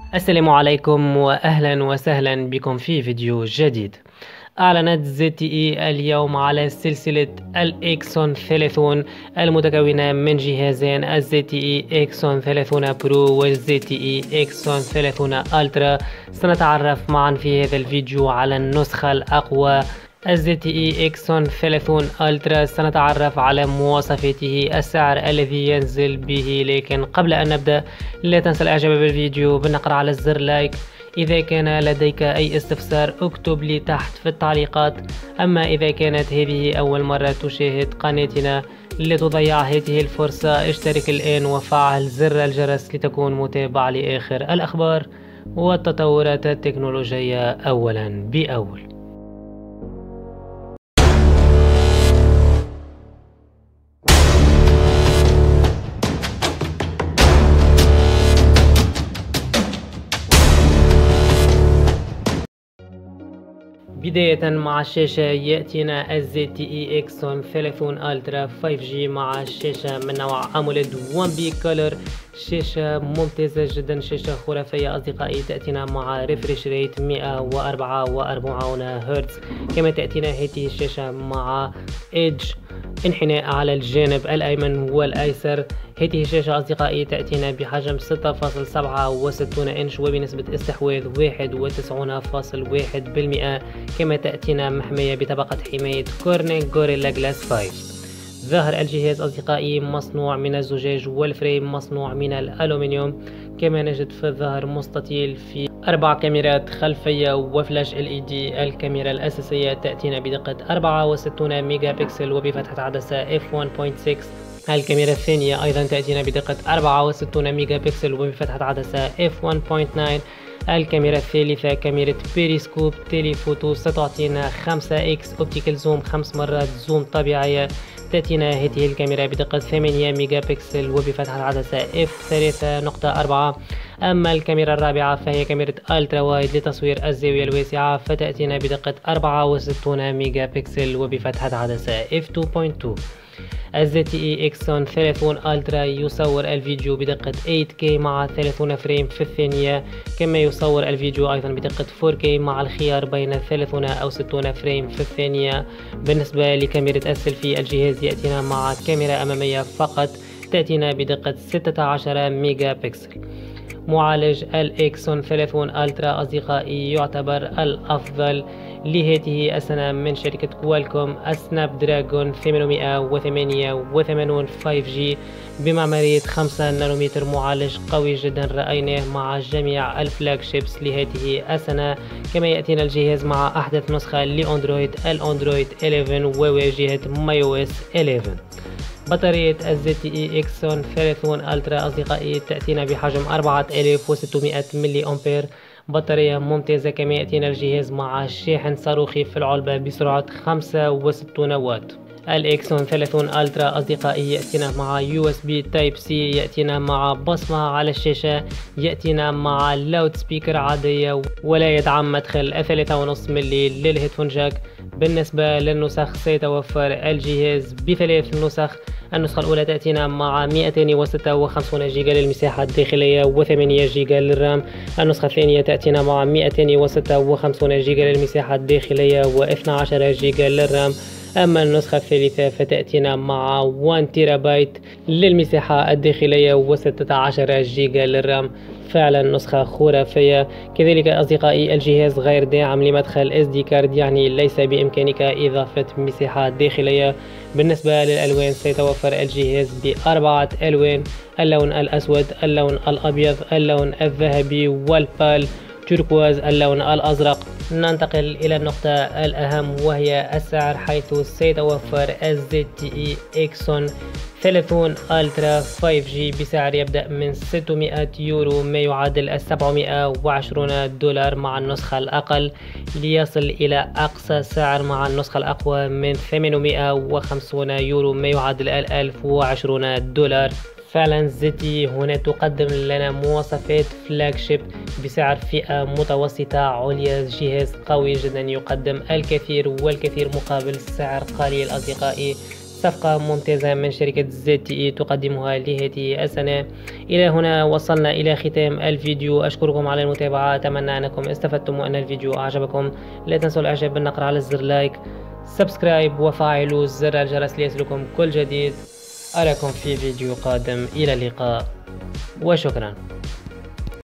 السلام عليكم وأهلا وسهلا بكم في فيديو جديد. أعلنت ZTE اليوم على سلسلة الإكسون 30 المتكونة من جهازين ZTE إكسون 30 برو و ZTE إكسون 30 ألترا. سنتعرف معا في هذا الفيديو على النسخة الأقوى ZTE إكسون 30 ألترا. سنتعرف على مواصفاته، السعر الذي ينزل به، لكن قبل أن نبدأ لا تنسى الإعجاب بالفيديو بالنقر على الزر لايك. إذا كان لديك أي استفسار اكتب لي تحت في التعليقات. أما إذا كانت هذه أول مرة تشاهد قناتنا لا تضيع هذه الفرصة، اشترك الآن وفعل زر الجرس لتكون متابع لآخر الأخبار والتطورات التكنولوجية أولا بأول. بداية مع الشاشة يأتينا ZTE إكسون 30 ألترا 5G مع الشاشة من نوع AMOLED 1B Color. شاشة ممتازة جدا، شاشة خرافية أصدقائي. تأتينا مع ريفريش ريت 144 هرتز. كما تأتينا هذه الشاشة مع إيدج انحناء على الجانب الأيمن والأيسر. هذه الشاشة أصدقائي تأتينا بحجم 6.67 إنش وبنسبة استحواذ 91.1%. كما تأتينا محمية بطبقة حماية كورنينغ غوريلا جلاس 5. ظهر الجهاز أصدقائي مصنوع من الزجاج والفريم مصنوع من الألومنيوم. كما نجد في الظهر مستطيل في 4 كاميرات خلفية وفلاش LED. الكاميرا الأساسية تأتينا بدقة 64 ميجا بكسل وبفتحة عدسة f1.6. الكاميرا الثانية أيضا تأتينا بدقة 64 ميجا بكسل وبفتحة عدسة f1.9. الكاميرا الثالثة كاميرا بيريسكوب تيليفوتو ستعطينا 5x اوبتيكال زوم 5 مرات زوم طبيعية. تأتينا هذه الكاميرا بدقة 8 ميجا بكسل وبفتحة عدسة f3.4. أما الكاميرا الرابعة فهي كاميرا ألترا وايد لتصوير الزاوية الواسعة، فتأتينا بدقة 64 ميجا بكسل وبفتحة عدسة f2.2. ZTE إكسون 30 ألترا يصور الفيديو بدقة 8K مع 30 فريم في الثانية. كما يصور الفيديو أيضا بدقة 4K مع الخيار بين 30 أو 60 فريم في الثانية. بالنسبة لكاميرا السيلفي الجهاز يأتينا مع كاميرا أمامية فقط، تأتينا بدقة 16 ميجا بكسل. معالج الإكسون 30 ألترا أصدقائي يعتبر الأفضل لهذه السنة من شركة كوالكوم، سناب دراجون 888 5G بمعمارية 5 نانومتر. معالج قوي جدا رأيناه مع جميع الفلاج شيبس لهذه السنة. كما يأتينا الجهاز مع أحدث نسخة لأندرويد الأندرويد 11 وواجهة MyOS 11. بطارية ZTE إكسون 30 ألترا أصدقائي تأتينا بحجم 4600 ملي أمبير، بطارية ممتازة. كما يأتينا الجهاز مع شاحن صاروخي في العلبة بسرعة 65 واط. الإكسون 30 ألترا أصدقائي يأتينا مع USB Type-C، يأتينا مع بصمة على الشاشة، يأتينا مع لاود سبيكر عادية، ولا يدعم مدخل 3.5 ملي للهيدفون جاك. بالنسبة للنسخ سيتوفر الجهاز بثلاث نسخ. النسخة الأولى تأتينا مع 256 جيجا للمساحة الداخلية و8 جيجا للرام. النسخة الثانية تأتينا مع 256 جيجا للمساحة الداخلية و12 جيجا للرام. أما النسخة الثالثة فتأتينا مع 1 تيرا بايت للمساحة الداخلية و16 جيجا للرام. فعلا نسخة خرافية. كذلك أصدقائي الجهاز غير داعم لمدخل SD كارد، يعني ليس بإمكانك إضافة مساحة داخلية. بالنسبة للألوان سيتوفر الجهاز بأربعة ألوان: اللون الأسود، اللون الأبيض، اللون الذهبي، والبال توركواز اللون الأزرق. ننتقل إلى النقطة الأهم وهي السعر، حيث سيتوفر ZTE إكسون 30 ألترا 5G بسعر يبدأ من 600 يورو ما يعادل 720 دولار مع النسخة الأقل، ليصل إلى أقصى سعر مع النسخة الأقوى من 850 يورو ما يعادل 1020 دولار. فعلا ZTE هنا تقدم لنا مواصفات فلاج شيب بسعر فئة متوسطة عليا. جهاز قوي جدا يقدم الكثير والكثير مقابل سعر قليل أصدقائي. صفقة ممتازة من شركة ZTE تقدمها لهذه السنة. إلى هنا وصلنا إلى ختام الفيديو، أشكركم على المتابعة، أتمنى أنكم استفدتم وأن الفيديو أعجبكم. لا تنسوا الإعجاب بالنقر على الزر لايك، سبسكرايب وفعلوا زر الجرس ليصلكم كل جديد. أراكم في فيديو قادم، إلى اللقاء وشكرا.